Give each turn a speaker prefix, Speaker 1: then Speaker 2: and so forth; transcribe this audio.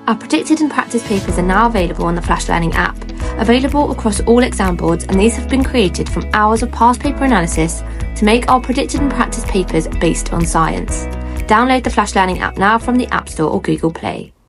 Speaker 1: Our predicted and practice papers are now available on the Flash Learning app, available across all exam boards, and these have been created from hours of past paper analysis to make our predicted and practice papers based on science. Download the Flash Learning app now from the App Store or Google Play.